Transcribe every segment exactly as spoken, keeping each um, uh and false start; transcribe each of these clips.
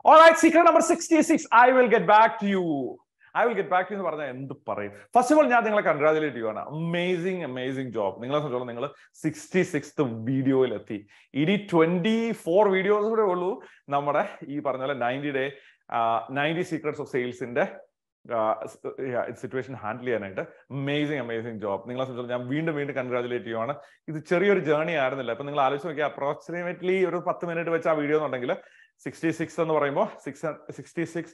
All right, secret number sixty-six. I will get back to you. I will get back to you എന്ന് പറഞ്ഞാൽ എന്ത് പറയും? First of all ഞാൻ നിങ്ങളെ congratulate ചെയ്യുവാണ്. Amazing amazing job. നിങ്ങളെ സംബന്ധിച്ചോളം നിങ്ങൾ സിക്സ്റ്റി സിക്സ്ത് വീഡിയോയിൽ എത്തി. ഇനി ട്വന്റി ഫോർ വീഡിയോസ് കൂടെ ഉള്ളൂ നമ്മുടെ ഈ പറഞ്ഞ പോലെ ninety day ninety secrets of സെയിൽസിന്റെ സിറ്റുവേഷൻ ഹാൻഡിൽ ചെയ്യാനായിട്ട്. Amazing amazing job. നിങ്ങളെ സംബന്ധിച്ചോളം ഞാൻ വീണ്ടും വീണ്ടും കൺഗ്രാജുലേറ്റ് ചെയ്യുവാണ്. ഇത് ചെറിയൊരു ജേർണി ആയിരുന്നില്ല. അപ്പൊ നിങ്ങൾ ആലോചിച്ച് നോക്കിയാൽ അപ്രോക്സിമേറ്റ്ലി ഒരു പത്ത് മിനിറ്റ് വെച്ച് ആ വീഡിയോ എന്നുണ്ടെങ്കിൽ സിക്സ്റ്റി സിക്സ് എന്ന് പറയുമ്പോൾ six sixty six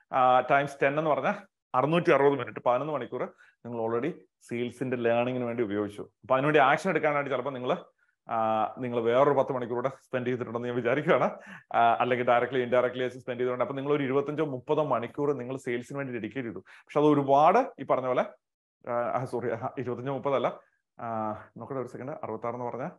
times ten എന്ന് പറഞ്ഞാൽ അറുന്നൂറ്റി അറുപത് മിനിറ്റ് പതിനൊന്ന് മണിക്കൂർ നിങ്ങൾ ഓൾറെഡി സെയിൽസിന്റെ ലേണിങ്ങിന് വേണ്ടി ഉപയോഗിച്ചു. അപ്പൊ അതിനുവേണ്ടി ആക്ഷൻ എടുക്കാനായിട്ട് ചിലപ്പോൾ നിങ്ങൾ നിങ്ങൾ വേറൊരു പത്ത് മണിക്കൂർ സ്പെൻഡ് ചെയ്തിട്ടുണ്ടെന്ന് ഞാൻ വിചാരിക്കുകയാണ്. അല്ലെങ്കിൽ ഡയറക്ട്ലി ഇൻഡയറക്ട്ലി സ്പെൻഡ് ചെയ്തിട്ടുണ്ട്. അപ്പൊ നിങ്ങൾ ഒരു ഇരുപത്തഞ്ചോ മുപ്പതോ മണിക്കൂർ നിങ്ങൾ സെയിൽസിന് വേണ്ടി ഡെഡിക്കേറ്റ് ചെയ്തു. പക്ഷെ അത് ഒരുപാട് ഈ പറഞ്ഞ പോലെ സോറി ഇരുപത്തഞ്ചോ മുപ്പതല്ല നോക്കട്ടെ ഒരു സെക്കൻഡ് അറുപത്താറ് എന്ന് പറഞ്ഞാൽ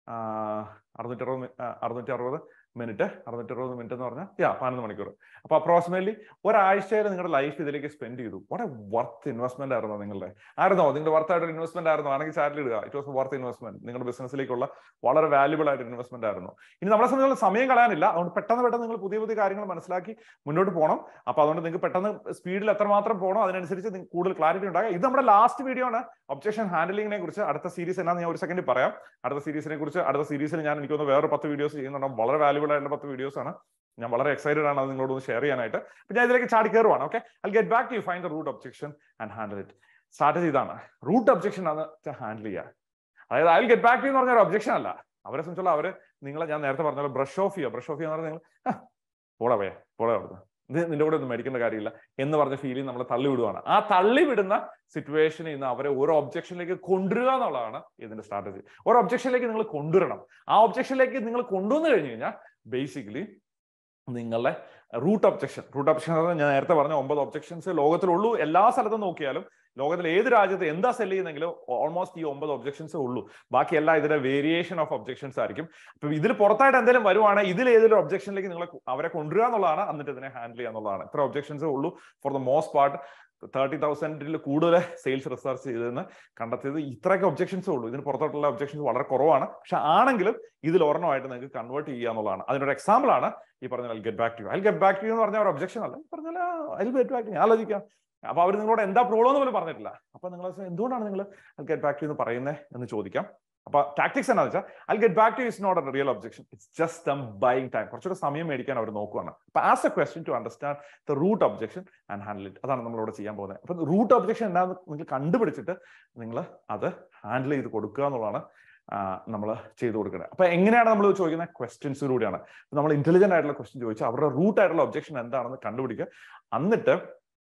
അറുന്നൂറ്റി അറുപത് അറുന്നൂറ്റി അറുപത് മിനിറ്റ് അറുന്നൂറ്റി അറുപത് മിനിറ്റ് എന്ന് പറഞ്ഞാൽ യാ പതിനൊന്ന് മണിക്കൂർ. അപ്പൊ അപ്രോക്സിമേറ്റ്ലി ഒരാഴ്ചയിൽ നിങ്ങളുടെ ലൈഫ് ഇതിലേക്ക് സ്പെൻഡ് ചെയ്തു. വാട്ട് എ വർത്ത് ഇൻവെസ്റ്റ്മെന്റ് ആയിരുന്നോ നിങ്ങളുടെ? ആയിരുന്നോ നിങ്ങളുടെ വർത്ത് ആയിട്ട് ഇൻവെസ്റ്റ്മെന്റ് ആയിരുന്നോ? ആണെങ്കിൽ ചാറ്റിൽ ഇടുക. It was worth investment. നിങ്ങളുടെ ബിസിനസ്സിലേക്കുള്ള വളരെ വാല്യുബിൾ ആയിട്ട് ഇൻവെസ്റ്റ്മെന്റ് ആയിരുന്നു. ഇനി നമ്മളെ സംബന്ധിച്ചുള്ള സമയം കളയാനില്ല. അതുകൊണ്ട് പെട്ടെന്ന് പെട്ടെന്ന് നിങ്ങൾ പുതിയ പുതിയ കാര്യങ്ങൾ മനസ്സിലാക്കി മുന്നോട്ട് പോകണം. അപ്പൊ അതുകൊണ്ട് നിങ്ങൾക്ക് പെട്ടെന്ന് സ്പീഡിൽ എത്രമാത്രം പോകണം അതിനനുസരിച്ച് നിങ്ങൾക്ക് കൂടുതൽ ക്ലാരിറ്റി ഉണ്ടാകുക. ഇത് നമ്മുടെ ലാസ്റ്റ് വീഡിയോ ആണ് ഒബ്ജക്ഷൻ ഹാൻഡലിങ്ങിനെ കുറിച്ച്. അടുത്ത സീരീസ് എന്നാന്ന് ഞാൻ ഒരു സെക്കൻഡ് പറയാം. അടുത്ത സീരീസിനെ കുറിച്ച് അടുത്ത സീരീസിൽ ഞാൻ എനിക്ക് തോന്നുന്നു വേറെ പത്ത് വീഡിയോസ് ചെയ്യുന്നുണ്ടാവും. വളരെ വാല്യുബിൾ ആയിട്ടുള്ള പത്ത് വീഡിയോസ് ആണ്. ഞാൻ വളരെ എക്സൈറ്റഡ് ആണ് അത് നിങ്ങളോട് ഒന്ന് ഷെയർ ചെയ്യാനായിട്ട്. അപ്പൊ ഞാൻ ഇതിലേക്ക് ചാടി കയറുവാണ്. Okay, I get back to you find the root objection and handle it. Strategy ഇതാണ്. റൂട്ട് ഒബ്ജക്ഷൻ ആണ് ഹാൻഡിൽ ചെയ്യുക. അതായത് ഐ ഗെറ്റ് ബാക്ക് ടു എന്ന് പറഞ്ഞ ഒരു ഒബ്ജക്ഷൻ അല്ല. അവരെ സംബന്ധിച്ചുള്ള അവര് നിങ്ങളെ ഞാൻ നേരത്തെ പറഞ്ഞ ബ്രഷ് ഓഫ് ചെയ്യുക. ബ്രഷ് ഓഫ് ചെയ്യുക എന്ന് പറഞ്ഞാൽ നിങ്ങൾ പോടാ പോയാ പോടാ അവിടുന്ന് ഇത് നിന്റെ കൂടെ ഒന്നും മേടിക്കേണ്ട കാര്യമില്ല എന്ന് പറഞ്ഞ ഫീലിംഗ് നമ്മളെ തള്ളിവിടുവാണ്. ആ തള്ളിവിടുന്ന സിറ്റുവേഷനിൽ നിന്ന് അവരെ ഓരോ ഒബ്ജക്ഷനിലേക്ക് കൊണ്ടുവരിക എന്നുള്ളതാണ് ഇതിന്റെ സ്ട്രാറ്റജി. ഓരോ ഒബ്ജക്ഷനിലേക്ക് നിങ്ങൾ കൊണ്ടുവരണം. ആ ഒബ്ജക്ഷനിലേക്ക് നിങ്ങൾ കൊണ്ടുവന്നു കഴിഞ്ഞു കഴിഞ്ഞാൽ ബേസിക്കലി നിങ്ങളുടെ റൂട്ട് ഒബ്ജക്ഷൻ റൂട്ട് ഒബ്ജക്ഷൻ ഞാൻ നേരത്തെ പറഞ്ഞ ഒമ്പത് ഒബ്ജക്ഷൻസ് ലോകത്തിലുള്ളൂ. എല്ലാ സ്ഥലത്തും നോക്കിയാലും ലോകത്തിൽ ഏത് രാജ്യത്ത് എന്താ സെല് ചെയ്യുന്നെങ്കിലും ഓൾമോസ്റ്റ് ഈ ഒമ്പത് ഒബ്ജക്ഷൻസേ ഉള്ളൂ. ബാക്കി എല്ലാം ഇതിന്റെ വേരിയേഷൻ ഓഫ് ഒബ്ജക്ഷൻസ് ആയിരിക്കും. അപ്പൊ ഇതിൽ പുറത്തായിട്ട് എന്തെങ്കിലും വരുവാണെങ്കിൽ ഇതിൽ ഏതൊരു ഒബ്ജക്ഷനിലേക്ക് നിങ്ങൾ അവരെ കൊണ്ടുവരിക എന്നുള്ളതാണ്, എന്നിട്ട് ഇതിനെ ഹാൻഡിൽ ചെയ്യുക എന്നുള്ളതാണ്. ഇത്ര ഒബ്ജക്ഷൻസേ ഉള്ളൂ. For the most part thirty തൗസൻഡിൽ കൂടുതൽ സെയിൽസ് റിസർച്ച് ചെയ്തെന്ന് കണ്ടെത്തിയത് ഇത്രയൊക്കെ ഒബ്ജക്ഷൻസേ ഉള്ളൂ. ഇതിന് പുറത്തോട്ടുള്ള ഒബ്ജക്ഷൻസ് വളരെ കുറവാണ്. പക്ഷെ ആണെങ്കിലും ഇതിൽ ഒരെണ്ണമായിട്ട് നിങ്ങൾക്ക് കൺവേർട്ട് ചെയ്യുക എന്നുള്ളതാണ്. അതിനൊരു എക്സാമ്പിൾ ആണ് ഈ പറഞ്ഞ I get back to you. I get back to you എന്ന് പറഞ്ഞാൽ ഒരു ഒബ്ജക്ഷൻ അല്ല. പറഞ്ഞാൽ ഐ ഗെറ്റ് ബാക്ക് ടു ഞാൻ ആലോചിക്കാം. അപ്പൊ അവർ നിങ്ങളോട് എന്താ പ്രോബ്ലം എന്ന് പോലും പറഞ്ഞിട്ടില്ല. അപ്പൊ നിങ്ങൾ എന്തുകൊണ്ടാണ് നിങ്ങൾ ഐ ഗെറ്റ് ബാക്ക് ടു എന്ന് പറയുന്നത് എന്ന് ചോദിക്കാം. അപ്പൊ ടാക്ടിക്സ് എന്താ വെച്ചാൽ I get back to is not a real objection. It's just them buying time. കുറച്ചുകൂടെ സമയം മേടിക്കാൻ അവർ നോക്കുകയാണ്. അപ്പൊ ask a question to understand the root objection and handle it. അതാണ് നമ്മളിവിടെ ചെയ്യാൻ പോകുന്നത്. അപ്പൊ റൂട്ട് ഒബ്ജക്ഷൻ എന്താണെന്ന് നിങ്ങൾ കണ്ടുപിടിച്ചിട്ട് നിങ്ങൾ അത് ഹാൻഡിൽ ചെയ്ത് കൊടുക്കുക എന്നുള്ളതാണ് നമ്മൾ ചെയ്തു കൊടുക്കുന്നത്. അപ്പൊ എങ്ങനെയാണ് നമ്മൾ ചോദിക്കുന്ന ക്വസ്റ്റ്യൻസിലൂടെയാണ്. നമ്മൾ ഇന്റലിജന്റ് ആയിട്ടുള്ള ക്വസ്റ്റ്യൻ ചോദിച്ചാൽ അവരുടെ റൂട്ട് ആയിട്ടുള്ള ഒബ്ജക്ഷൻ എന്താണെന്ന് കണ്ടുപിടിക്കുക. എന്നിട്ട്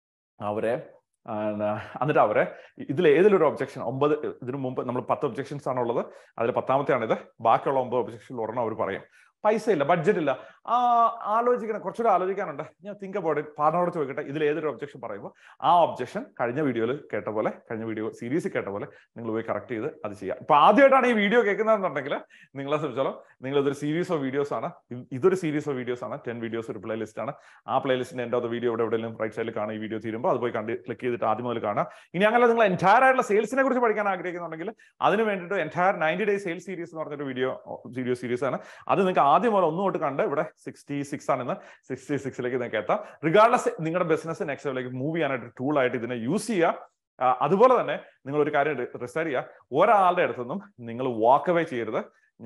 അവരെ എന്നിട്ട് അവരെ ഇതിൽ ഏതിലൊരു ഒബ്ജക്ഷൻ ഒമ്പത് ഇതിനു മുമ്പ് നമ്മൾ പത്ത് ഒബ്ജക്ഷൻസ് ആണുള്ളത്. അതിൽ പത്താമത്തെയാണ് ഇത്. ബാക്കിയുള്ള ഒമ്പത് ഒബ്ജക്ഷനിൽ ഒരെണ്ണം അവർ പറയും. പൈസ ഇല്ല, ബഡ്ജറ്റ് ഇല്ല, ആ ആലോചിക്കണം, കുറച്ചുകൂടെ ആലോചിക്കാനുണ്ട്, ഞാൻ തിങ്ക് അബൌട്ട് ഇറ്റ്. പാർട്ണറോട് ചോദിക്കട്ടെ. ഇതിൽ ഏതൊരു ഒബ്ജക്ഷൻ പറയുമ്പോൾ ആ ഒബ്ജക്ഷൻ കഴിഞ്ഞ വീഡിയോയിൽ കേട്ട പോലെ കഴിഞ്ഞ വീഡിയോ സീരീസ് കേട്ട പോലെ നിങ്ങൾ പോയി കറക്റ്റ് ചെയ്ത് അത് ചെയ്യാം. ഇപ്പൊ ആദ്യമായിട്ടാണ് ഈ വീഡിയോ കേൾക്കുന്നതെന്നുണ്ടെങ്കിൽ നിങ്ങളെ സംബന്ധിച്ചോളം നിങ്ങൾ ഇതൊരു സീരീസ് ഓഫ് വീഡിയോസ് ആണ്. ഇതൊരു സീരീസ് ഓഫ് വീഡിയോസ് ആണ്. ടെൻ വീഡിയോസ് ഒരു പ്ലേ ലിസ്റ്റ് ആണ്. ആ പ്ലേ ലിസ്റ്റിന്റെ എൻ്റെ അത് വീഡിയോ ഇവിടെ എവിടെയെങ്കിലും റൈറ്റ് സൈഡിൽ കാണാം. ഈ വീഡിയോ തീരുമ്പോൾ അത് പോയി കണ്ട് ക്ലിക്ക് ചെയ്തിട്ട് ആദ്യം മുതൽ കാണാം. ഇനി അങ്ങനെ നിങ്ങൾ എൻറ്റയർ ആയിട്ടുള്ള സെയിൽസിനെ കുറിച്ച് പഠിക്കാൻ ആഗ്രഹിക്കുന്നുണ്ടെങ്കിൽ അതിന് വേണ്ടിയിട്ട് entire ninety day sales series എന്ന് പറഞ്ഞൊരു വീഡിയോ വീഡിയോ സീരീസ് ആണ്. അത് നിങ്ങൾക്ക് ആദ്യം മുതൽ ഒന്നും തൊട്ട് കണ്ട് ഇവിടെ സിക്സ്റ്റി സിക്സ് ആണെന്ന് സിക്സ്റ്റി സിക്സിലേക്ക് നിങ്ങൾക്ക് എത്താം. റിഗാർഡ്ലെസ് നിങ്ങളുടെ ബിസിനസ് നെക്സ്റ്റ് ലെവലിലേക്ക് മൂവ് ചെയ്യാനായിട്ട് ടൂൾ ആയിട്ട് ഇതിനെ യൂസ് ചെയ്യുക. അതുപോലെ തന്നെ നിങ്ങൾ ഒരു കാര്യം റിസർച്ച് ചെയ്യുക. ഒരാളുടെ അടുത്തൊന്നും നിങ്ങൾ വാക്ക് അവേ ചെയ്യരുത്.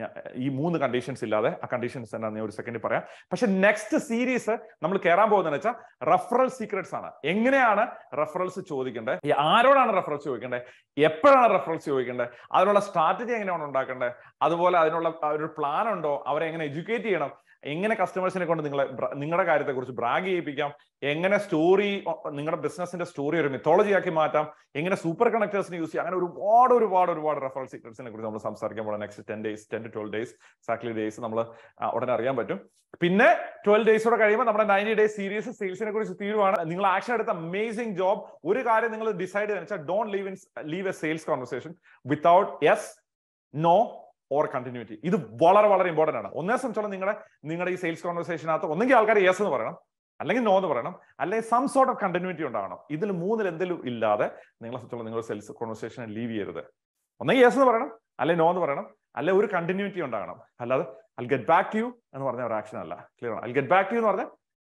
ഈ മൂന്ന് കണ്ടീഷൻസ് ഇല്ലാതെ. ആ കണ്ടീഷൻസ് എന്താണെന്ന് ഞാൻ ഒരു സെക്കൻഡിൽ പറയാം. പക്ഷെ നെക്സ്റ്റ് സീരീസ് നമ്മൾ കയറാൻ പോകുന്നതെന്ന് വെച്ചാൽ റെഫറൽ സീക്രട്സ് ആണ്. എങ്ങനെയാണ് റെഫറൽസ് ചോദിക്കേണ്ടത്, ആരോടാണ് റെഫറൽസ് ചോദിക്കേണ്ടത്, എപ്പോഴാണ് റെഫറൽസ് ചോദിക്കേണ്ടത്, അതിനുള്ള സ്ട്രാറ്റജി എങ്ങനെയാണ് ഉണ്ടാക്കേണ്ടത്, അതുപോലെ അതിനുള്ള ഒരു പ്ലാൻ ഉണ്ടോ, അവരെ എങ്ങനെ എഡ്യൂക്കേറ്റ് ചെയ്യണം, എങ്ങനെ കസ്റ്റമേഴ്സിനെ കൊണ്ട് നിങ്ങളെ നിങ്ങളുടെ കാര്യത്തെക്കുറിച്ച് ബ്രാഗ് ചെയ്യിപ്പിക്കാം, എങ്ങനെ സ്റ്റോറി നിങ്ങളുടെ ബിസിനസിന്റെ സ്റ്റോറി ഒരു മിത്തോളജി ആക്കി മാറ്റാം, എങ്ങനെ സൂപ്പർ കണക്ടേഴ്സിനെ യൂസ് ചെയ്യാം. അങ്ങനെ ഒരുപാട് ഒരുപാട് ഒരുപാട് റെഫറൽ സീക്രട്സിനെ കുറിച്ച് നമ്മൾ സംസാരിക്കാൻ പോകണം. Next ten days ten to twelve days exactly days നമ്മൾ ഉടനെ അറിയാൻ പറ്റും. പിന്നെ ട്വൽവ് ഡേയ്സോടെ കഴിയുമ്പോൾ നമ്മുടെ നയൻറ്റി ഡേയ്സ് സീരീസ് സെയിൽസിനെ കുറിച്ച് തീരുവാണ്. നിങ്ങൾ ആക്ഷൻ എടുത്ത അമേസിംഗ് ജോബ്. ഒരു കാര്യം നിങ്ങൾ ഡിസൈഡ് ചെയ്തെന്ന് വെച്ചാൽ don't leave in leave a sales conversation without yes, no or continuity. ഇത് വളരെ വളരെ ഇമ്പോർട്ടന്റ് ആണ്. ഒന്നേ സംബന്ധിച്ചോളം നിങ്ങളുടെ നിങ്ങളുടെ ഈ സെയിൽസ് കോൺവെർസേഷനകത്ത് ഒന്നെങ്കിൽ ആൾക്കാർ യെസ് എന്ന് പറയണം, അല്ലെങ്കിൽ നോ എന്ന് പറയണം, അല്ലെങ്കിൽ സം സോർട്ട് ഓഫ് കണ്ടിന്യൂറ്റി ഉണ്ടാവണം. ഇതിൽ മൂന്നിൽ എന്തെങ്കിലും ഇല്ലാതെ നിങ്ങളെ സംബന്ധിച്ചോളം നിങ്ങളുടെ സെയിൽസ് കോൺവെർസേഷനെ ലീവ് ചെയ്യരുത്. ഒന്നെങ്കിൽ യെസ് എന്ന് പറയണം, അല്ലെങ്കിൽ നോ എന്ന് പറയണം, അല്ലെങ്കിൽ ഒരു കണ്ടിന്യൂറ്റി ഉണ്ടാകണം. അല്ലാതെ I get back to you എന്ന് പറഞ്ഞ ഒരു ആക്ഷൻ അല്ല. ക്ലിയർ ആണ്? I get back to you എന്ന് പറഞ്ഞാൽ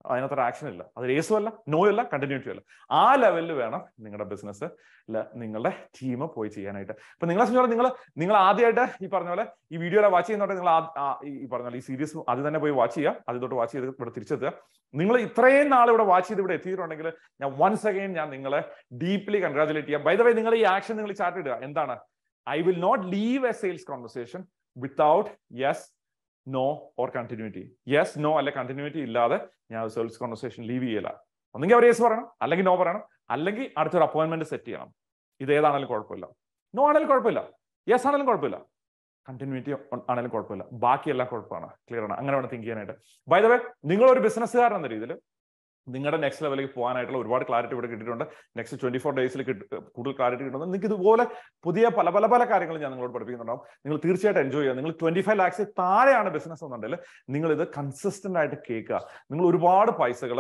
അതിനകത്തൊരു ആക്ഷൻ ഇല്ല. അത് യേസും അല്ല, നോ അല്ല, കണ്ടിന്യൂറ്റി അല്ല. ആ ലെവലിൽ വേണം നിങ്ങളുടെ ബിസിനസ് നിങ്ങളുടെ ടീം പോയി ചെയ്യാനായിട്ട്. അപ്പൊ നിങ്ങളെ സംബന്ധിച്ചോളം നിങ്ങൾ നിങ്ങൾ ആദ്യമായിട്ട് ഈ പറഞ്ഞ പോലെ ഈ വീഡിയോയിലെ വാച്ച് ചെയ്യുന്നതോടെ നിങ്ങൾ ഈ പറഞ്ഞ പോലെ ഈ സീരീസ് അത് തന്നെ പോയി വാച്ച് ചെയ്യുക, അത് തൊട്ട് വാച്ച് ചെയ്ത് ഇവിടെ തിരിച്ചെത്തുക. നിങ്ങൾ ഇത്രയും നാൾ ഇവിടെ വാച്ച് ചെയ്ത് ഇവിടെ എത്തിയിട്ടുണ്ടെങ്കിൽ ഞാൻ വൺസ് അഗൈൻ ഞാൻ നിങ്ങളെ ഡീപ്ലി കൺഗ്രാജുലേറ്റ് ചെയ്യാം. ബൈ ദ വേ, നിങ്ങൾ ഈ ആക്ഷൻ നിങ്ങൾ ചാർട്ട് ഇടുക. എന്താണ്? I will not leave a sales conversation without yes, no or continuity. Yes, no അല്ലെ കണ്ടിന്യൂറ്റി ഇല്ലാതെ ഞാൻ സെയിൽസ് കോൺവെർസേഷൻ ലീവ് ചെയ്യില്ല. ഒന്നെങ്കിൽ അവർ യെസ് പറയണം, അല്ലെങ്കിൽ നോ പറയണം, അല്ലെങ്കിൽ അടുത്തൊരു അപ്പോയിന്റ്മെന്റ് സെറ്റ് ചെയ്യണം. ഇത് ഏതാണെങ്കിലും കുഴപ്പമില്ല. നോ ആണെങ്കിലും കുഴപ്പമില്ല, യെസ് ആണെങ്കിലും കുഴപ്പമില്ല, കണ്ടിന്യൂറ്റി ആണെങ്കിലും കുഴപ്പമില്ല, ബാക്കിയെല്ലാം കുഴപ്പമാണ്. ക്ലിയർ ആണ്? അങ്ങനെ വേണം തിങ്ക് ചെയ്യാനായിട്ട്. ബൈ ദ വേ, നിങ്ങളൊരു ബിസിനസ്സുകാരൻ എന്ന രീതിയിൽ നിങ്ങളുടെ നെക്സ്റ്റ് ലെവലിലേക്ക് പോകാനായിട്ടുള്ള ഒരുപാട് ക്ലാരിറ്റി ഇവിടെ കിട്ടിയിട്ടുണ്ട്. നെക്സ്റ്റ് ട്വന്റി ഫോർ ഡേയ്സിൽ കൂടുതൽ ക്ലാരിറ്റി കിട്ടുന്നത്. നിങ്ങൾക്ക് ഇതുപോലെ പുതിയ പല പല പല കാര്യങ്ങൾ ഞാൻ നിങ്ങളോട് പഠിപ്പിക്കുന്നുണ്ടാവും. നിങ്ങൾ തീർച്ചയായിട്ടും എൻജോയ് ചെയ്യുക. നിങ്ങൾ ട്വന്റി ഫൈവ് ലാക്സ് താഴെയാണ് ബിസിനസ് എന്നുണ്ടെങ്കിൽ നിങ്ങൾ ഇത് കൺസിസ്റ്റന്റ് ആയിട്ട് കേൾക്കുക. നിങ്ങൾ ഒരുപാട് പൈസകൾ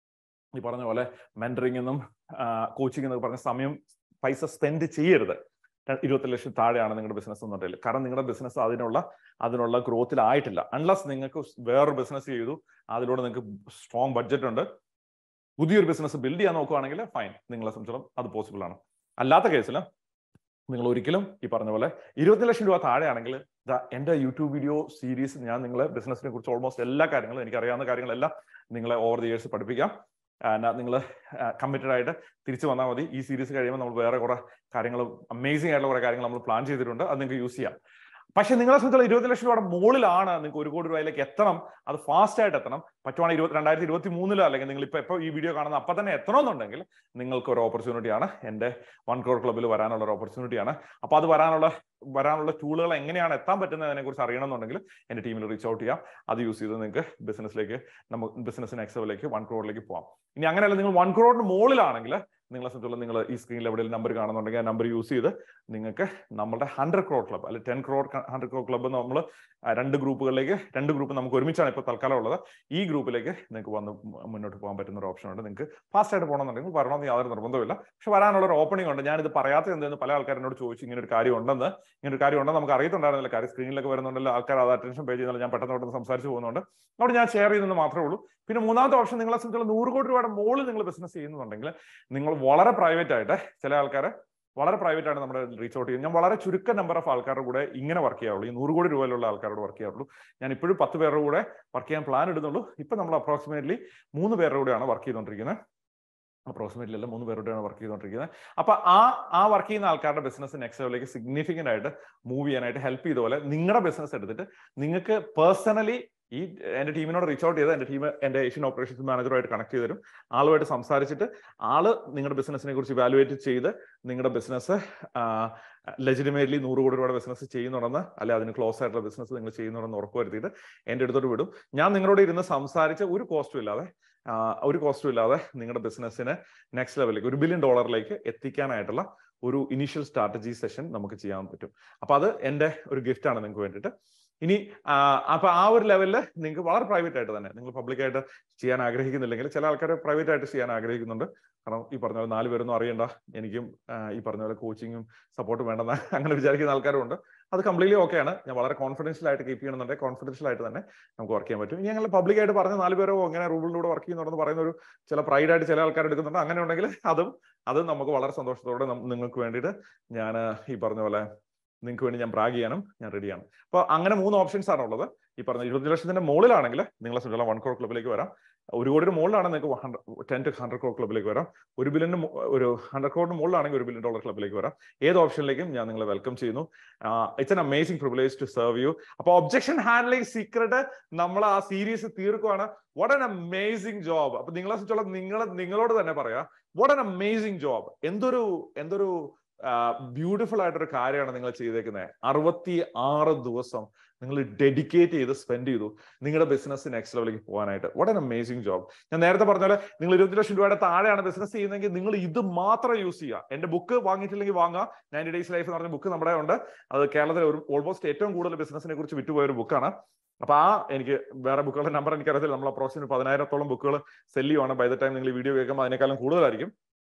ഈ പറഞ്ഞ പോലെ മെന്ററിംഗ് എന്നും കോച്ചിങ് എന്നൊക്കെ പറഞ്ഞ സമയം പൈസ സ്പെൻഡ് ചെയ്യരുത്. ഇരുപത്തി ലക്ഷം താഴെയാണ് നിങ്ങളുടെ ബിസിനസ് എന്നുണ്ടെങ്കിൽ. കാരണം നിങ്ങളുടെ ബിസിനസ് അതിനുള്ള അതിനുള്ള ഗ്രോത്തിലായിട്ടില്ല. അൺലസ് നിങ്ങൾക്ക് വേറൊരു ബിസിനസ് ചെയ്തു, അതിലൂടെ നിങ്ങൾക്ക് സ്ട്രോങ് ബഡ്ജറ്റ് ഉണ്ട്, പുതിയൊരു ബിസിനസ് ബിൽഡ് ചെയ്യാൻ നോക്കുകയാണെങ്കിൽ ഫൈൻ, നിങ്ങളെ സംബന്ധിച്ചിടത്തോളം അത് പോസിബിൾ ആണ്. അല്ലാത്ത കേസിൽ നിങ്ങൾ ഒരിക്കലും ഈ പറഞ്ഞ പോലെ ഇരുപത്തി ലക്ഷം രൂപ താഴെയാണെങ്കിൽ എൻ്റെ യൂട്യൂബ് വീഡിയോ സീരീസ് ഞാൻ നിങ്ങളെ ബിസിനസിനെ കുറിച്ച് ഓൾമോസ്റ്റ് എല്ലാ കാര്യങ്ങളും, എനിക്ക് അറിയാവുന്ന കാര്യങ്ങളെല്ലാം നിങ്ങളെ ഓവർ ദി ഇയേഴ്സ് പഠിപ്പിക്കാം. നിങ്ങൾ കമ്മിറ്റഡ് ആയിട്ട് തിരിച്ചു വന്നാൽ മതി. ഈ സീരീസ് കഴിയുമ്പോൾ നമ്മൾ വേറെ കുറെ കാര്യങ്ങൾ, അമേസിംഗ് ആയിട്ടുള്ള കുറെ കാര്യങ്ങൾ നമ്മൾ പ്ലാൻ ചെയ്തിട്ടുണ്ട്. അത് നിങ്ങൾക്ക് യൂസ് ചെയ്യാം. പക്ഷെ നിങ്ങളെ സംബന്ധിച്ചുള്ള ഇരുപത്തി ലക്ഷം രൂപയുടെ മുകളിലാണ് നിങ്ങൾക്ക് ഒരു കോടി രൂപയിലേക്ക് എത്തണം. അത് ഫാസ്റ്റ് ആയിട്ട് എത്തണം. പറ്റുവാണെങ്കിൽ ഇരുപത്തി രണ്ടായിരത്തി ഇരുപത്തി മൂന്നിലോ അല്ലെങ്കിൽ നിങ്ങൾ ഇപ്പൊ എപ്പോൾ ഈ വീഡിയോ കാണുന്ന അപ്പം തന്നെ എത്തണമെന്നുണ്ടെങ്കിൽ നിങ്ങൾക്ക് ഒരു ഓപ്പർച്യൂണിറ്റിയാണ് എൻ്റെ വൺ ക്രോർ ക്ലബ്ബിൽ വരാനുള്ള ഒരു ഓപ്പർച്യൂണിറ്റിയാണ്. അപ്പൊ അത് വരാനുള്ള വരാനുള്ള ടൂളുകൾ എങ്ങനെയാണ് എത്താൻ പറ്റുന്നതിനെ കുറിച്ച് അറിയണമെന്നുണ്ടെങ്കിൽ എൻ്റെ ടീമിൽ റീച്ച് ഔട്ട് ചെയ്യാം. അത് യൂസ് ചെയ്ത് നിങ്ങൾക്ക് ബിസിനസ്സിലേക്ക് നമുക്ക് ബിസിനസ് നെക്സ്റ്റ് ലെവലിലേക്ക് വൺ ക്രോറിലേക്ക് പോകാം. ഇനി അങ്ങനെയല്ല, നിങ്ങൾ വൺ ക്രോറിന് മുകളിലാണെങ്കിൽ നിങ്ങളെ സംബന്ധിച്ചുള്ള നിങ്ങൾ ഈ സ്ക്രീനിൽ എവിടെയെങ്കിലും നമ്പർ കാണുന്നുണ്ടെങ്കിൽ ആ നമ്പർ യൂസ് ചെയ്ത് നിങ്ങൾക്ക് നമ്മുടെ ഹൺഡ്രഡ് ക്രോർ ക്ലബ്ബ് അല്ലെങ്കിൽ ten crore hundred crore club നമ്മൾ രണ്ട് ഗ്രൂപ്പുകളിലേക്ക് രണ്ട് ഗ്രൂപ്പ് നമുക്ക് ഒരുമിച്ചാണ് ഇപ്പോൾ തൽക്കാലം ഉള്ളത്. ഈ ഗ്രൂപ്പിലേക്ക് നിങ്ങൾക്ക് വന്ന് മുന്നോട്ട് പോകാൻ പറ്റുന്ന ഒരു ഓപ്ഷൻ ഉണ്ട്. നിങ്ങൾക്ക് ഫാസ്റ്റ് ആയിട്ട് പോകണമെന്നുണ്ടെങ്കിൽ വരണമെന്ന് യാതൊരു നിർബന്ധമില്ല. പക്ഷെ വരാനുള്ള ഒരു ഓപ്പണിംഗ് ഉണ്ട്. ഞാനിത് പറയാത്ത എന്തെന്ന് പല ആൾക്കാരോട് ചോദിച്ചു, ഇങ്ങനെ ഒരു കാര്യം ഉണ്ടെന്ന്. ഇങ്ങനെ ഒരു കാര്യം ഉണ്ടെന്ന് നമുക്ക് അറിയത്തുണ്ടായിരുന്നില്ല. കാര്യം സ്ക്രീനിലൊക്കെ വരുന്നുണ്ടല്ലോ, ആൾക്കാർ അത് അറ്റൻഷൻ പേ ചെയ്യുന്നില്ല. ഞാൻ പെട്ടെന്ന് പെട്ടെന്ന് സംസാരിച്ച് പോകുന്നുണ്ട്. അവിടെ ഞാൻ ഷെയർ ചെയ്യുന്നത് മാത്രമേ ഉള്ളൂ. പിന്നെ മൂന്നാമത്തെ ഓപ്ഷൻ, നിങ്ങളെ സംബന്ധിച്ചുള്ള നൂറ് കോടി രൂപയുടെ മുകളിൽ നിങ്ങൾ ബിസിനസ് ചെയ്യുന്നുണ്ടെങ്കിൽ നിങ്ങൾ വളരെ പ്രൈവറ്റ് ആയിട്ട്, ചില ആൾക്കാർ വളരെ പ്രൈവറ്റ് ആയിട്ട് നമ്മുടെ റീച്ച് ഔട്ട് ചെയ്യും. ഞാൻ വളരെ ചുരുക്കം നമ്പർ ഓഫ് ആൾക്കാരുടെ കൂടെ ഇങ്ങനെ വർക്ക് ചെയ്യാവുള്ളൂ. ഈ നൂറ് കോടി രൂപയിലുള്ള ആൾക്കാരോട് വർക്ക് ചെയ്യാവുള്ളൂ. ഞാൻ ഇപ്പോഴും പത്ത് പേരുടെ കൂടെ വർക്ക് ചെയ്യാൻ പ്ലാൻ ഇടുന്നുള്ളൂ. ഇപ്പം നമ്മൾ അപ്രോക്സിമേറ്റ്ലി മൂന്ന് പേരുടെ കൂടെയാണ് വർക്ക് ചെയ്തുകൊണ്ടിരിക്കുന്നത്. അപ്രോക്സിമേറ്റ്ലി അല്ല, മൂന്ന് പേരുടെയാണ് വർക്ക് ചെയ്തുകൊണ്ടിരിക്കുന്നത്. അപ്പൊ ആ ആ വർക്ക് ചെയ്യുന്ന ആൾക്കാരുടെ ബിസിനസ് നെക്സ്റ്റ് ലെവലിലേക്ക് സിഗ്നിഫിക്കന്റ് ആയിട്ട് മൂവ് ചെയ്യാനായിട്ട് ഹെൽപ്പ് ചെയ്ത പോലെ നിങ്ങളുടെ ബിസിനസ് എടുത്തിട്ട് നിങ്ങൾക്ക് പേഴ്സണലി ഈ എൻ്റെ ടീമിനോട് റീച്ച് ഔട്ട് ചെയ്ത് എൻ്റെ ടീം എൻ്റെ ഏഷ്യൻ ഓപ്പറേഷൻസ് മാനേജറുമായിട്ട് കണക്ട് ചെയ്ത് തരും. ആളുമായിട്ട് സംസാരിച്ചിട്ട് ആള് നിങ്ങളുടെ ബിസിനസിനെ കുറിച്ച് ഇവാലുവേറ്റ് ചെയ്ത് നിങ്ങളുടെ ബിസിനസ് ലെജിറ്റിമേറ്റ്ലി നൂറ് കോടി രൂപയുടെ ബിസിനസ് ചെയ്യുന്നുണ്ടെന്ന്, അല്ലെ അതിന് ക്ലോസ് ആയിട്ടുള്ള ബിസിനസ് നിങ്ങൾ ചെയ്യുന്നുണ്ടെന്ന് ഉറപ്പുവരുത്തിയിട്ട് എൻ്റെ അടുത്തോട്ട് വിടും. ഞാൻ നിങ്ങളോട് ഇരുന്ന് സംസാരിച്ച് ഒരു കോസ്റ്റും ഇല്ലാതെ ഒരു കോസ്റ്റും ഇല്ലാതെ നിങ്ങളുടെ ബിസിനസ്സിന് നെക്സ്റ്റ് ലെവലിലേക്ക് ഒരു ബില്യൺ ഡോളറിലേക്ക് എത്തിക്കാനായിട്ടുള്ള ഒരു ഇനീഷ്യൽ സ്ട്രാറ്റജി സെഷൻ നമുക്ക് ചെയ്യാൻ പറ്റും. അപ്പൊ അത് എൻ്റെ ഒരു ഗിഫ്റ്റ് ആണ് നിങ്ങൾക്ക് വേണ്ടിയിട്ട്. ഇനി അപ്പൊ ആ ഒരു ലെവലിൽ നിങ്ങൾക്ക് വളരെ പ്രൈവറ്റ് ആയിട്ട് തന്നെ, നിങ്ങൾ പബ്ലിക്കായിട്ട് ചെയ്യാൻ ആഗ്രഹിക്കുന്നില്ലെങ്കിൽ, ചില ആൾക്കാർ പ്രൈവറ്റ് ആയിട്ട് ചെയ്യാൻ ആഗ്രഹിക്കുന്നുണ്ട്. കാരണം ഈ പറഞ്ഞ പോലെ നാല് പേരൊന്നും അറിയണ്ട, എനിക്കും ഈ പറഞ്ഞ പോലെ കോച്ചിങ്ങും സപ്പോർട്ടും വേണ്ടെന്ന് അങ്ങനെ വിചാരിക്കുന്ന ആൾക്കാരും ഉണ്ട്. അത് കംപ്ലീറ്റ്ലി ഓക്കെയാണ്. ഞാൻ വളരെ കോൺഫിഡൻഷ്യൽ ആയിട്ട് കീപ്പ് ചെയ്യണമെന്നുണ്ടെങ്കിൽ കോൺഫിഡൻഷ്യൽ ആയിട്ട് തന്നെ നമുക്ക് വർക്ക് ചെയ്യാൻ പറ്റും. ഇനി ഞങ്ങൾ പബ്ലിക്കായിട്ട് പറഞ്ഞ നാല് പേരോ അങ്ങനെ റൂബിളിലൂടെ വർക്ക് ചെയ്യുന്നുണ്ടെന്ന് പറയുന്ന ഒരു ചില പ്രൈഡായിട്ട് ചില ആൾക്കാർ എടുക്കുന്നുണ്ട്. അങ്ങനെ ഉണ്ടെങ്കിൽ അതും അത് നമുക്ക് വളരെ സന്തോഷത്തോടെ നിങ്ങൾക്ക് വേണ്ടിയിട്ട് ഞാൻ ഈ പറഞ്ഞ പോലെ നിങ്ങൾക്ക് വേണ്ടി ഞാൻ ബ്രാഗ് ചെയ്യാനും ഞാൻ റെഡിയാണ്. അപ്പോൾ അങ്ങനെ മൂന്ന് ഓപ്ഷൻസ് ആണ് ഉള്ളത്. ഈ പറഞ്ഞ ഇരുപത്തി ലക്ഷത്തിന്റെ മുകളിലാണെങ്കിൽ നിങ്ങളെ സംബന്ധിച്ചുള്ള വൺ ക്രോർ ക്ലബിലേക്ക് വരാം. ഒരു കോടിയുടെ മുകളിലാണ് നിങ്ങൾക്ക് ടെൻ ടു ഹൺഡ്രഡ് ക്രോർ ക്ലബിലേക്ക് വരാം. ഒരു ബില്യന് ഒരു ഹൺഡ്രഡ് ക്രോറിന് മുകളിലാണെങ്കിൽ ഒരു ബില്യൺ ഡോളർ ക്ലബിലേക്ക് വരാം. ഏത് ഓപ്ഷനിലേക്കും ഞാൻ നിങ്ങളെ വെൽക്കം ചെയ്യുന്നു. It's an amazing privilege to serve you. അപ്പൊ ഒബ്ജക്ഷൻ ഹാൻഡ്ലിംഗ് സീക്രട്ട് നമ്മൾ ആ സീരീസ് തീർക്കുവാണ്. What an amazing job. അപ്പൊ നിങ്ങളെ സംബന്ധിച്ചുള്ള നിങ്ങൾ നിങ്ങളോട് തന്നെ പറയാം, വാട്ട് ആൻ അമേസിംഗ് ജോബ്. എന്തൊരു എന്തൊരു ബ്യൂട്ടിഫുൾ ആയിട്ടൊരു കാര്യമാണ് നിങ്ങൾ ചെയ്തേക്കുന്നത്. അറുപത്തി ആറ് ദിവസം നിങ്ങൾ ഡെഡിക്കേറ്റ് ചെയ്ത് സ്പെൻഡ് ചെയ്തു നിങ്ങളുടെ ബിസിനസ് നെക്സ്റ്റ് ലെവലിലേക്ക് പോകാനായിട്ട്. What an amazing job. ഞാൻ നേരത്തെ പറഞ്ഞ പോലെ നിങ്ങൾ ഇരുപത്തി ലക്ഷം രൂപയുടെ താഴെയാണ് ബിസിനസ് ചെയ്യുന്നതെങ്കിൽ നിങ്ങൾ ഇത് മാത്രം യൂസ് ചെയ്യുക. എന്റെ ബുക്ക് വാങ്ങിയിട്ടില്ലെങ്കിൽ വാങ്ങുക. നയൻറ്റി ഡേയ്സ് ലൈഫ് എന്ന് പറഞ്ഞ ബുക്ക് നമ്മുടെ ഉണ്ട്. അത് കേരളത്തിലെ ഒരു ഓൾമോസ്റ്റ് ഏറ്റവും കൂടുതൽ ബിസിനസിനെ കുറിച്ച് വിറ്റുപോയ ഒരു ബുക്കാണ്. അപ്പൊ ആ എനിക്ക് വേറെ ബുക്കുകളുടെ നമ്പർ എനിക്കറിയത്തില്ല. നമ്മൾ അപ്രോക്സിമേറ്റ് പതിനായിരത്തോളം ബുക്കുകൾ സെല് ചെയ്യുവാണ്. ബൈ ദ ടൈം നിങ്ങൾ ഈ വീഡിയോ കേൾക്കുമ്പോൾ അതിനേക്കാളും കൂടുതലായിരിക്കും.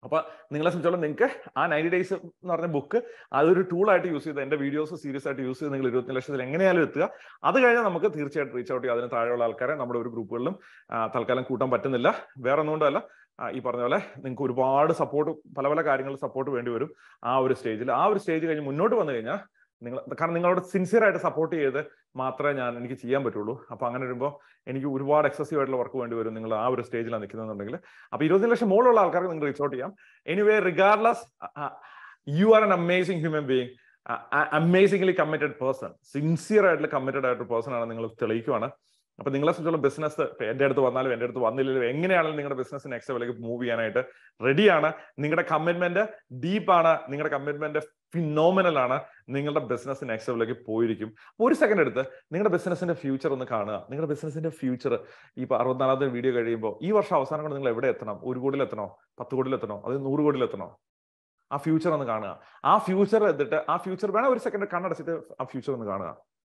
അപ്പൊ നിങ്ങളെ സംബന്ധിച്ചോളം നിങ്ങൾക്ക് ആ നയൻറ്റി ഡേയ്സ് എന്ന് പറഞ്ഞ ബുക്ക് അതൊരു ടൂളായിട്ട് യൂസ് ചെയ്ത് എന്റെ വീഡിയോസ് സീരിയസ് ആയിട്ട് യൂസ് ചെയ്ത് നിങ്ങൾ ഇരുപത്തി ലക്ഷത്തിൽ എങ്ങനെയാലും എത്തുക. അത് കഴിഞ്ഞാൽ നമുക്ക് തീർച്ചയായിട്ടും റീച്ച് ഔട്ട് ചെയ്യുക. അതിന് താഴെയുള്ള ആൾക്കാരെ നമ്മുടെ ഒരു ഗ്രൂപ്പുകളിലും തൽക്കാലം കൂട്ടാൻ പറ്റുന്നില്ല. വേറെ ഒന്നുകൊണ്ടല്ല, ഈ പറഞ്ഞ പോലെ നിങ്ങൾക്ക് ഒരുപാട് സപ്പോർട്ട്, പല പല കാര്യങ്ങളിൽ സപ്പോർട്ട് വേണ്ടി വരും ആ ഒരു സ്റ്റേജിൽ. ആ ഒരു സ്റ്റേജ് കഴിഞ്ഞ് മുന്നോട്ട് വന്നു കഴിഞ്ഞാൽ നിങ്ങൾ, കാരണം നിങ്ങളോട് സിൻസിയർ ആയിട്ട് സപ്പോർട്ട് ചെയ്ത് മാത്രമേ ഞാൻ എനിക്ക് ചെയ്യാൻ പറ്റുള്ളൂ. അപ്പൊ അങ്ങനെ വരുമ്പോൾ എനിക്ക് ഒരുപാട് എക്സസീവ് ആയിട്ടുള്ള വർക്ക് വേണ്ടി വരും നിങ്ങൾ ആ ഒരു സ്റ്റേജിലാണ് നിൽക്കുന്നുണ്ടെങ്കിൽ. അപ്പൊ ഇരുപത്തി ലക്ഷം മുകളിലുള്ള ആൾക്കാർക്ക് നിങ്ങൾ റീച്ച് ഔട്ട് ചെയ്യാം. Anyway, regardless, you are an amazing human being, amazingly committed person, sincere ആയിട്ടുള്ള കമ്മിറ്റഡ് ആയിട്ടൊരു പേഴ്സൺ ആണ് നിങ്ങൾ തെളിയിക്കുവാണ്. അപ്പൊ നിങ്ങളെ സംബന്ധിച്ചുള്ള ബിസിനസ് എന്റെ അടുത്ത് വന്നാലും എന്റെ അടുത്ത് വന്നില്ലെങ്കിലും എങ്ങനെയാണെങ്കിലും നിങ്ങളുടെ ബിസിനസ് നെക്സ്റ്റ് ലെവലിലേക്ക് മൂവ് ചെയ്യാനായിട്ട് റെഡിയാണ്. നിങ്ങളുടെ കമ്മിറ്റ്മെന്റ് ഡീപ്പാണ്, നിങ്ങളുടെ കമ്മിറ്റ്മെന്റ് ഫിനോമിനൽ ആണ്. നിങ്ങളുടെ ബിസിനസ് നെക്സ്റ്റ് ലെവലിലേക്ക് പോയിരിക്കും. ഒരു സെക്കൻഡ് എടുത്ത് നിങ്ങളുടെ ബിസിനസിന്റെ ഫ്യൂച്ചർ ഒന്ന് കാണുക. നിങ്ങളുടെ ബിസിനസിന്റെ ഫ്യൂച്ചർ ഈ അറുപത്തിനാലാമത്തെ വീഡിയോ കഴിയുമ്പോൾ ഈ വർഷം അവസാനം കൊണ്ട് നിങ്ങൾ എവിടെ എത്തണം? ഒരു കോടിയിൽ എത്തണോ? പത്ത് കോടിയിൽ എത്തണോ? അത് നൂറ് കോടിയിൽ എത്തണോ? ആ ഫ്യൂച്ചർ ഒന്ന് കാണുക. ആ ഫ്യൂച്ചർ എന്നിട്ട് ആ ഫ്യൂച്ചർ വേണം ഒരു സെക്കൻഡ് കണ്ണടച്ചിട്ട് ആ ഫ്യൂച്ചർ ഒന്ന് കാണുക.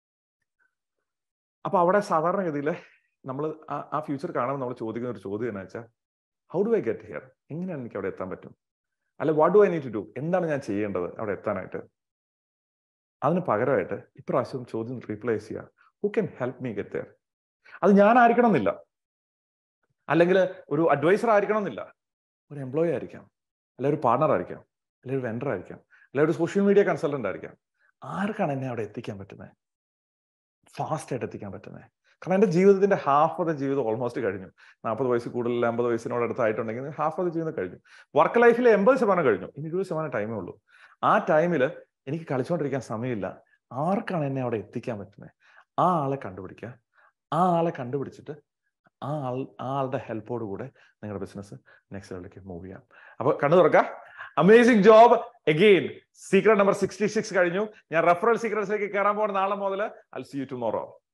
അപ്പൊ അവിടെ സാധാരണഗതിയിൽ നമ്മൾ ആ ഫ്യൂച്ചർ കാണുമ്പോൾ നമ്മൾ ചോദിക്കുന്ന ഒരു ചോദ്യം എന്ന് വെച്ചാൽ, how do I get here? എങ്ങനെയാണ് എനിക്ക് അവിടെ എത്താൻ പറ്റും? അല്ലെ, what do I need to do? എന്താണ് ഞാൻ ചെയ്യേണ്ടത് അവിടെ എത്താനായിട്ട്? അതിന് പകരമായിട്ട് ഇപ്രാവശ്യം ചോദ്യം റീപ്ലേസ് ചെയ്യുക, who can help me get here? അത് ഞാനായിരിക്കണം എന്നില്ല, അല്ലെങ്കിൽ ഒരു അഡ്വൈസർ ആയിരിക്കണം എന്നില്ല, ഒരു എംപ്ലോയി ആയിരിക്കാം, അല്ലെ ഒരു പാർട്ണർ ആയിരിക്കാം, അല്ലെ ഒരു വെണ്ടർ ആയിരിക്കാം, അല്ലെ ഒരു സോഷ്യൽ മീഡിയ കൺസൾട്ടന്റ് ആയിരിക്കാം. ആർക്കാണ് എന്നെ അവിടെ എത്തിക്കാൻ പറ്റുന്നത്, ഫാസ്റ്റ് ആയിട്ട് എത്തിക്കാൻ പറ്റുന്നത്? കാരണം എൻ്റെ ജീവിതത്തിന്റെ ഹാഫ് ഓഫ് ദ ജീവിതം ഓൾമോസ്റ്റ് കഴിഞ്ഞു. നാൽപ്പത് വയസ്സ് കൂടുതൽ അമ്പത് വയസ്സിനോട് അടുത്തായിട്ടുണ്ടെങ്കിൽ ഹാഫ് ഓഫ് ദ ജീവിതം കഴിഞ്ഞു. വർക്ക് ലൈഫിൽ എൺപത് ശതമാനം കഴിഞ്ഞു. ഇനി ഇരുപത് ശതമാനം ടൈമേ ഉള്ളൂ. ആ ടൈമിൽ എനിക്ക് കളിച്ചുകൊണ്ടിരിക്കാൻ സമയമില്ല. ആർക്കാണ് എന്നെ അവിടെ എത്തിക്കാൻ പറ്റുന്നത്? ആ ആളെ കണ്ടുപിടിക്കുക. ആ ആളെ കണ്ടുപിടിച്ചിട്ട് ആ ആൾ ആ ആളുടെ ഹെൽപ്പോട് കൂടെ നിങ്ങളുടെ ബിസിനസ് നെക്സ്റ്റ് ലെവലിലേക്ക് മൂവ് ചെയ്യാം. അപ്പൊ കണ്ണു തുറക്കുക. Amazing job again. Secret number sixty six കഴിഞ്ഞു. ഞാൻ റെഫറൽ സീക്രട്സിലേക്ക് കയറാൻ പോകുന്ന നാളെ മുതൽ. I will see you tomorrow.